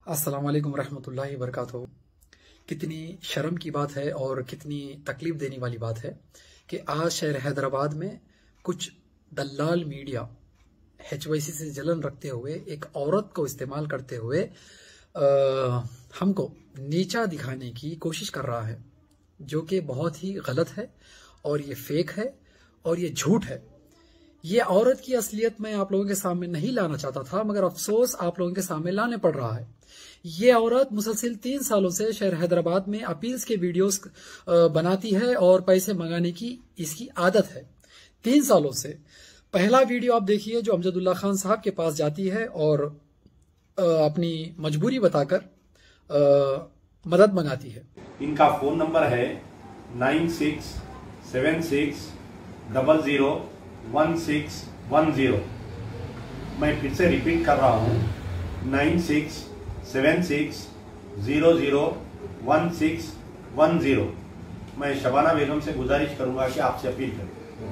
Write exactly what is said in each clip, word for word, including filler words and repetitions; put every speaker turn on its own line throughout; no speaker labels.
अस्सलाम वालेकुम रहमतुल्लाहि वबरकातुहू। कितनी शर्म की बात है और कितनी तकलीफ देने वाली बात है कि आज शहर हैदराबाद में कुछ दलाल मीडिया एच वाई सी से जलन रखते हुए एक औरत को इस्तेमाल करते हुए आ, हमको नीचा दिखाने की कोशिश कर रहा है, जो कि बहुत ही गलत है और ये फेक है और ये झूठ है। ये औरत की असलियत मैं आप लोगों के सामने नहीं लाना चाहता था, मगर अफसोस आप लोगों के सामने लाने पड़ रहा है। ये औरत मुसलसिल तीन सालों से शहर हैदराबाद में अपील्स के वीडियोस बनाती है और पैसे मंगाने की इसकी आदत है तीन सालों से। पहला वीडियो आप देखिए जो अमजदुल्ला खान साहब के पास जाती है और अपनी मजबूरी बताकर मदद मंगाती है।
इनका फोन नंबर है nine six seven six double zero one six one zero. मैं फिर से रिपीट कर रहा हूँ, nine six seven six zero zero one six one zero. मैं शबाना बेगम से गुजारिश करूंगा कि आपसे अपील करें।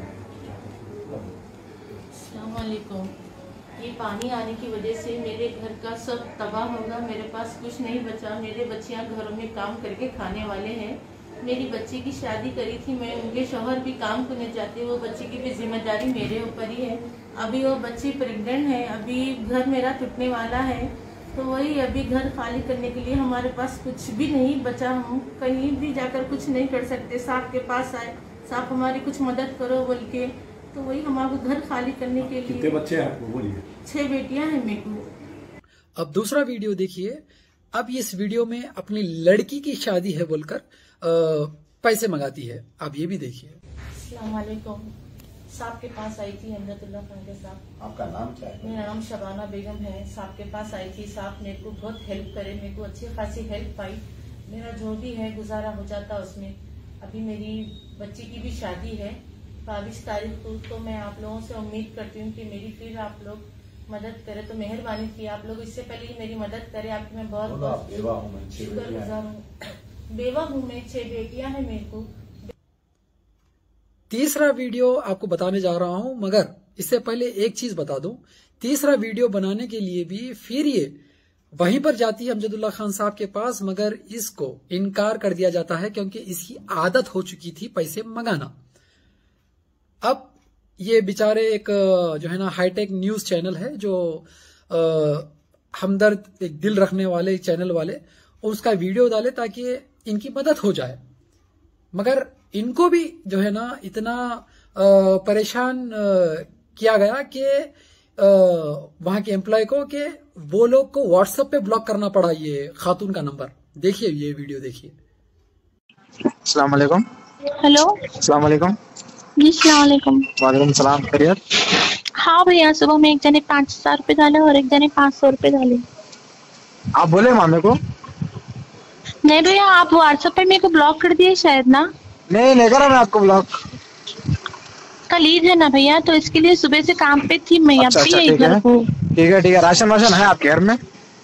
अस्सलाम वालेकुम। ये पानी आने की वजह से मेरे घर का सब तबाह होगा, मेरे पास कुछ नहीं बचा। मेरे बच्चियां घरों में काम करके खाने वाले हैं। मेरी बच्ची की शादी करी थी मैं, उनके शौहर भी काम करने जाते, वो बच्ची की भी जिम्मेदारी मेरे ऊपर ही है। अभी वो बच्ची प्रेग्नेंट है, अभी घर मेरा टूटने वाला है, तो वही अभी घर खाली करने के लिए हमारे पास कुछ भी नहीं बचा। हम कहीं भी जाकर कुछ नहीं कर सकते। साहब के पास आए, साहब हमारी कुछ मदद करो बोल के, तो वही हमारे घर खाली करने के लिए।
कितने बच्चे हैं आपको बोलिए?
छह बेटियां हैं मेरे को।
अब दूसरा वीडियो देखिए। अब इस वीडियो में अपनी लड़की की शादी है बोलकर आ, पैसे मंगाती है। आप ये भी देखिए।
अस्सलाम वालेकुम। साहब के पास आई थी अमजदुल्ला खान के साथ।
आपका नाम क्या है?
मेरा नाम शबाना बेगम है। साहब के पास आई थी, साहब मेरे को बहुत हेल्प करे, मेरे को अच्छी खासी हेल्प पाई। मेरा जो भी है गुजारा हो जाता उसमें। अभी मेरी बच्ची की भी शादी है बाईस तारीख को, तो मैं आप लोगों से उम्मीद करती हूँ कि मेरी फिर आप लोग मदद करें, तो मेहरबानी की आप लोग इससे पहले ही मेरी मदद करें। आपकी मैं बहुत बहुत शुक्रगुजार हूँ। बेवा हूँ मैं, छह बेटियां हैं मेरे को।
तीसरा वीडियो आपको बताने जा रहा हूं, मगर इससे पहले एक चीज बता दूं। तीसरा वीडियो बनाने के लिए भी फिर ये वहीं पर जाती है अमजदुल्ला खान साहब के पास, मगर इसको इनकार कर दिया जाता है क्योंकि इसकी आदत हो चुकी थी पैसे मंगाना। अब ये बेचारे एक जो है ना हाईटेक न्यूज चैनल है, जो हमदर्द एक दिल रखने वाले चैनल वाले, उसका वीडियो डाले ताकि इनकी मदद हो जाए। मगर इनको भी जो है ना इतना परेशान किया गया कि वहां के एम्प्लॉय को कि वो लोग को व्हाट्सएप पे ब्लॉक करना पड़ा ये खातून का नंबर। देखिए ये वीडियो देखिए।
अस्सलाम वालेकुम।
हेलो।
अस्सलाम वालेकुम।
जी अस्सलाम वालेकुम।
वालेकुम सलाम। खैरियत?
हाँ भैया, सुबह में एक जने पाँच हजार रूपए डाले और एक जने पाँच सौ रूपए डाले।
आप बोले मामे को?
नहीं भैया, आप व्हाट्सएप पे मेरे को ब्लॉक कर दिए शायद ना।
नहीं नहीं करा मैं आपको ब्लॉक।
कल ईद है ना भैया, तो इसके लिए सुबह से काम पे थी मैं।
अच्छा,
अब भी
अच्छा,
है
ठीक
घर
है
को।
ठीक है ठीक है। राशन वाशन है आपके घर में?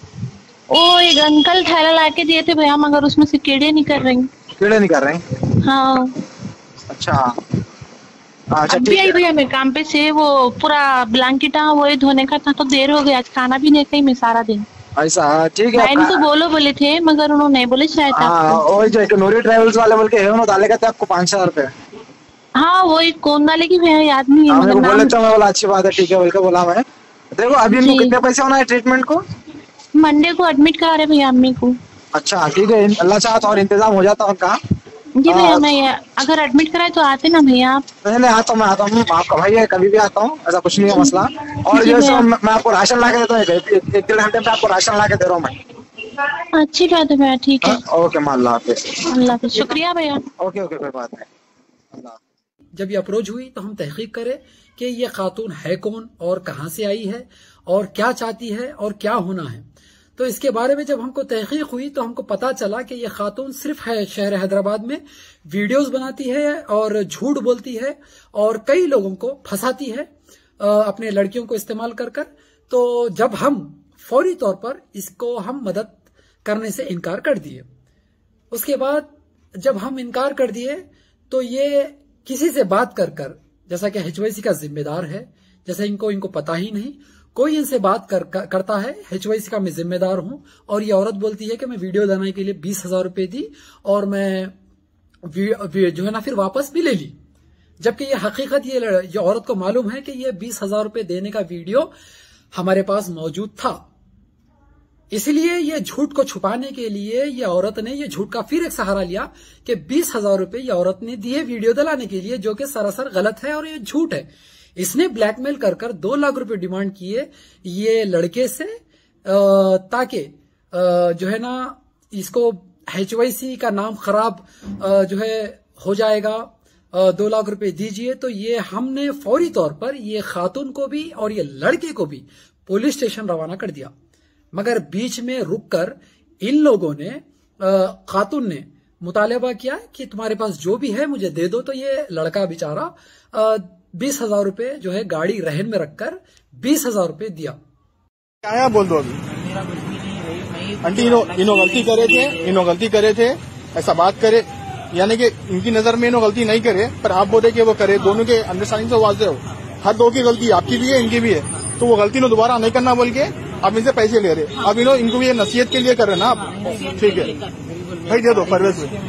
ओ एक अंकल थैला ला के दिए थे भैया, मगर उसमें से कीड़े निकल रहे हैं।
कीड़े नहीं कर रहे?
हाँ।
अच्छा अच्छा
अब भी
ठीक
आई
है।
भैया मैं काम पे से, वो पूरा ब्लैंकेट वो धोने का था, तो देर हो गया। आज खाना भी नहीं खाई मैं सारा दिन।
ऐसा ठीक है।
मैं इनको बोलो बोले थे, मगर उन्होंने नहीं बोले शायद
हाँ,
आपको।
और जो एक नूरी ट्रेवल्स वाले बोल के है, उन्होंने डाले थे आपको पाँच हजार रुपए।
हाँ वही कौन वाले की भैया याद नहीं है,
हाँ,
मगर
मेरे को बोले
नाम
तो मैं बोला अच्छी बात है, ठीक है बोल के बोला मैं। देखो अभी इनको
जी।
कितने पैसे होना है ट्रीटमेंट को?
मंडे को एडमिट करा रहे भैया अम्मी को।
अच्छा ठीक है, अल्लाह चाहता तो और इंतजाम हो जाता उनका।
जी भैया, मैं ये अगर एडमिट कराए तो आते ना भैया आप?
नहीं नहीं आता हूँ, मैं आता हूँ आपका भाई है, कभी भी आता हूँ, ऐसा कुछ नहीं है मसला। और
जी
जो
भैया।
मैं मैं आपको राशन ला के देता हूँ, एक एक डेढ़ घंटे में आपको राशन ला के दे रहा हूँ मैं।
अच्छी बात है भैया, ठीक है।
ओके मां, अल्लाह हाफिज।
अल्लाह हाफिज, शुक्रिया भैया।
ओके ओके कोई बात नहीं, अल्लाह।
जब ये अप्रोच हुई तो हम तहकीक करें कि ये खातून है कौन और कहां से आई है और क्या चाहती है और क्या होना है। तो इसके बारे में जब हमको तहकीक हुई तो हमको पता चला कि ये खातून सिर्फ है शहर हैदराबाद में वीडियोस बनाती है और झूठ बोलती है और कई लोगों को फंसाती है अपने लड़कियों को इस्तेमाल कर कर। तो जब हम फौरी तौर पर इसको हम मदद करने से इनकार कर दिए, उसके बाद जब हम इनकार कर दिए तो ये किसी से बात कर कर, जैसा कि एच वाई सी का जिम्मेदार है, जैसा इनको इनको पता ही नहीं, कोई इनसे बात कर, कर, करता है एचवाईसी का मैं जिम्मेदार हूं, और ये औरत बोलती है कि मैं वीडियो बनाने के लिए बीस हजार रुपए दी और मैं जो है ना फिर वापस भी ले ली, जबकि ये हकीकत ये, ये औरत को मालूम है कि ये बीस हजार रुपए देने का वीडियो हमारे पास मौजूद था। इसलिए ये झूठ को छुपाने के लिए ये औरत ने ये झूठ का फिर एक सहारा लिया कि बीस हजार रुपए ये औरत ने दिए वीडियो दिलाने के लिए, जो कि सरासर गलत है और ये झूठ है। इसने ब्लैकमेल कर कर दो लाख रुपए डिमांड किए ये लड़के से, ताकि जो है ना इसको एचवाईसी का नाम खराब जो है हो जाएगा, दो लाख रुपए दीजिए। तो ये हमने फौरी तौर पर ये खातून को भी और ये लड़के को भी पुलिस स्टेशन रवाना कर दिया, मगर बीच में रुककर इन लोगों ने, खातून ने मुतालबा किया कि तुम्हारे पास जो भी है मुझे दे दो। तो ये लड़का बेचारा बीस हजार रुपए जो है गाड़ी रहन में रखकर बीस हजार रुपए दिया।
क्या है बोल दो अभी। आंटी इनो इनो गलती करे थे, इनो गलती करे थे, ऐसा बात करे, यानी कि इनकी नजर में इनो गलती नहीं करे, पर आप बोले कि वो करे, दोनों के अंडरस्टैंडिंग से वाजे हो, हर दो की गलती आपकी भी है इनकी भी है, तो वो गलती ने दोबारा नहीं करना बोल के आप इनसे पैसे ले रहे। अब इनो इनको ये नसीहत के लिए कर रहे ना आप, ठीक है भाई दे दो परवेज में।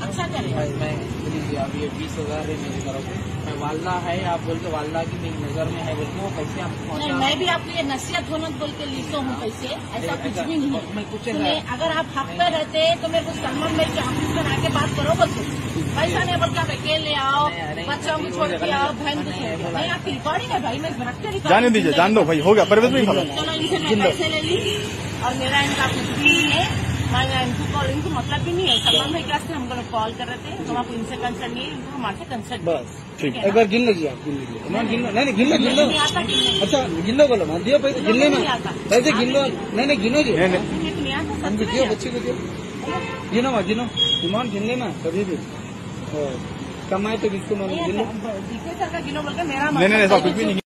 अब ये बीस हजार है मेरी तरफ से, मैं वालदा है आप बोल के वालदा की मेरी नजर में है बोल के वो पैसे आपको
नहीं, मैं भी आपको ये नसीहत होना बोल के लीता हूँ पैसे, ऐसा कुछ भी नहीं है।
मैं कुछ
अगर आप हक पे रहते तो मेरे को सलमान भाई के ऑफिस में आके बात करो, बोलते पैसा नहीं बोलता अकेले आओ, बच्चों को छोड़ के आओ, बहन को छोड़ के। नहीं आपकी रिकॉर्डिंग है भाई, मैं रख के
जाने दीजिए, जान दो भाई, हो गया परवेज में।
चलो इनसे मैं पैसे ले ली और मेरा इनका कुछ भी नहीं है, मैं इनको कॉल इनको मतलब भी नहीं है। सलमान भाई के हम लोग कॉल कर रहे थे, हम आपको इनसे कंसर्न नहीं है, इनको हमारे से कंसर्न बस ठीक है।
एक बार गिन लीजिए आप, गिन लीजिए गिन लो, नहीं गिन लो गिन लो, अच्छा गिन लो बोलो, दियो पैसे गिन लेना, पैसे गिन लो, नहीं नहीं गिनो जी, दियो बच्चे को दियो, गिनो मत गिनो, ईमान गिन लेना कभी भी कमाए तो किसको मालूम, गिनो
गिनो बोल के मेरा
नहीं नहीं ऐसा कुछ भी नहीं।